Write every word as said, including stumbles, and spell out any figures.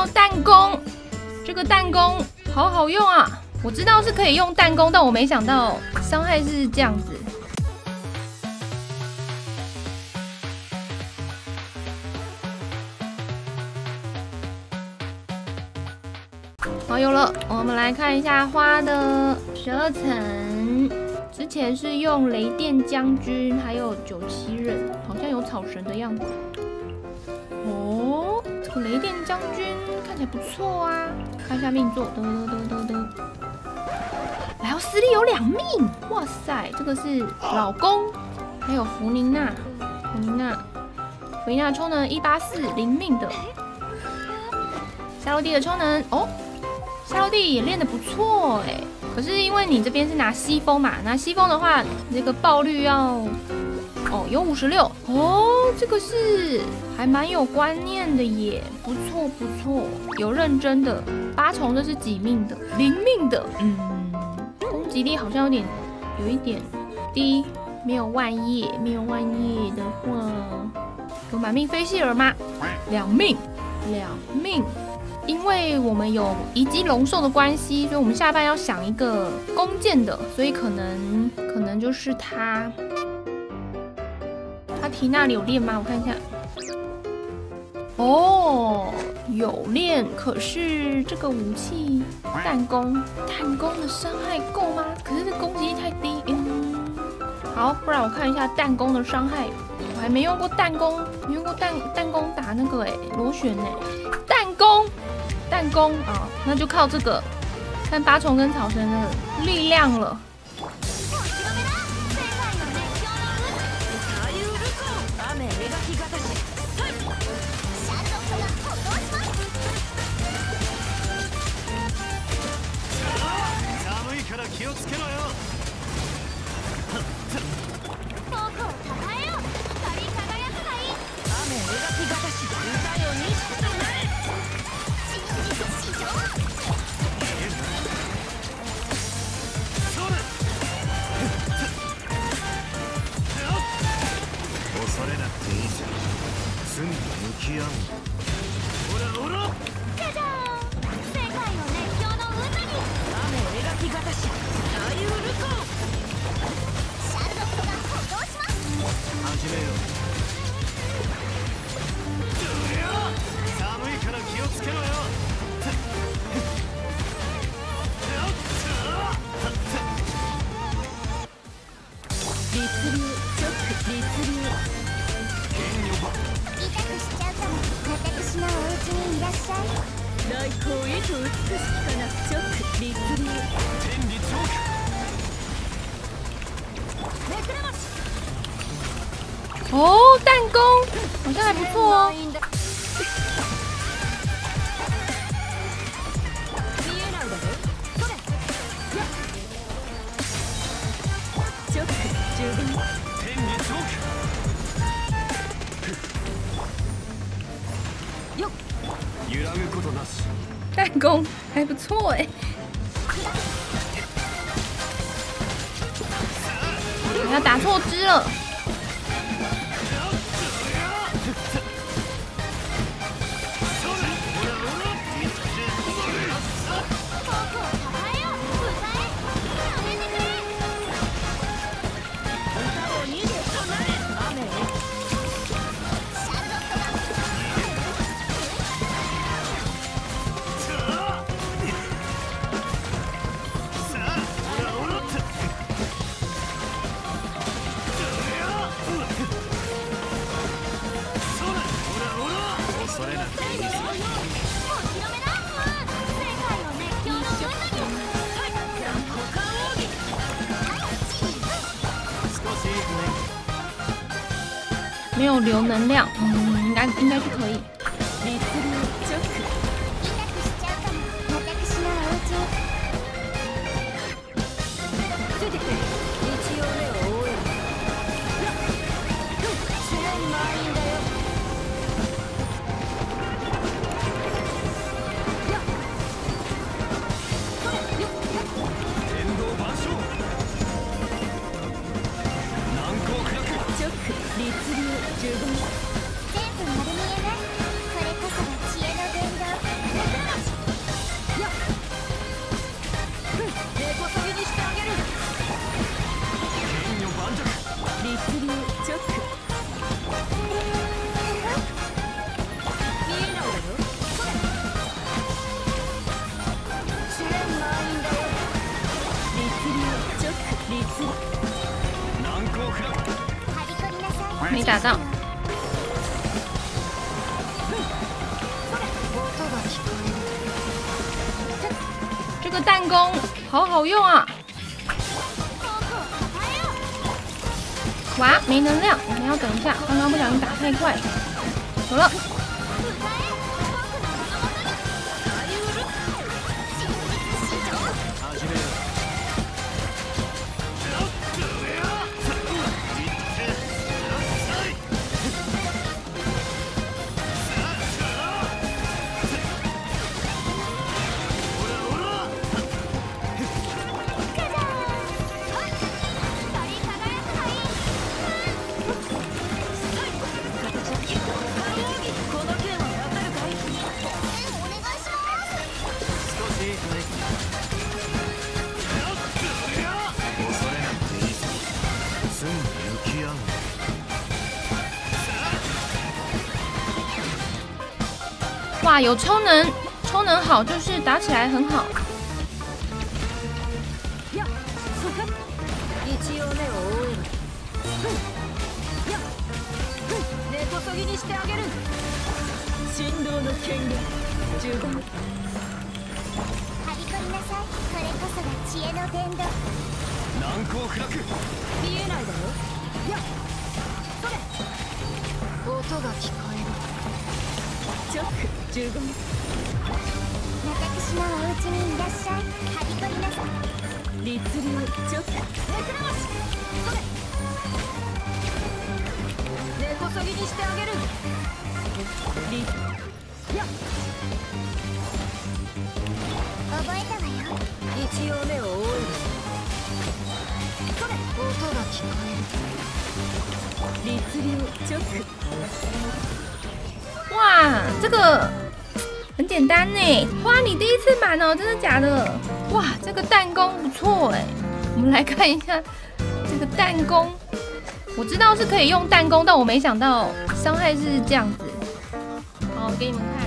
哦，弹弓，这个弹弓好好用啊！我知道是可以用弹弓，但我没想到伤害是这样子。好，有了，我们来看一下花的十二层。之前是用雷电将军，还有九旗人，好像有草神的样子。哦，这个雷电将军看起来不错啊。看一下命座，得得得得得。莱奥斯利有两命，哇塞，这个是老公，还有弗宁娜，弗宁娜，弗宁娜充能一八四零命的。夏洛蒂的充能哦。夏洛蒂也练得不错哎，可是因为你这边是拿西风嘛，拿西风的话，这个爆率要哦有五十六哦，这个是还蛮有观念的耶，不错不错，有认真的。八重这是几命的？零命的，嗯，攻击力好像有点有一点低，没有万叶，没有万叶的话，有满命菲希尔吗？两命，两命。因为我们有遗迹龙兽的关系，所以我们下半要想一个弓箭的，所以可能可能就是他。他提那里有练吗？我看一下。哦，有练，可是这个武器弹弓，弹弓的伤害够吗？可是这攻击力太低。嗯，好，不然我看一下弹弓的伤害。我还没用过弹弓，没用过弹弹弓打那个哎螺旋哎，弹弓。弹弓啊，那就靠这个，看八重跟草神的力量了。哦，弹弓好像还不错哦。弹弓还不错哎，我要打错支了。没有留能量，嗯，应该应该是可以。 全部丸見えね。 没打到。这个弹弓好好用啊！哇，没能量，我们要等一下，刚刚不小心打太快。有了。 哇，有超能，超能好，就是打起来很好。 私のお家にいらっしゃい。はびこりなさい。律令チョック。目くらまし。それ。根こそぎにしてあげる。律。や。覚えたわよ。一応目を覆える。それ。音が聞こえる。律令チョック。 哇，这个。 很简单呢，哇！你第一次买哦，真的假的？哇，这个弹弓不错哎，我们来看一下这个弹弓。我知道是可以用弹弓，但我没想到伤害是这样子。好，给你们看。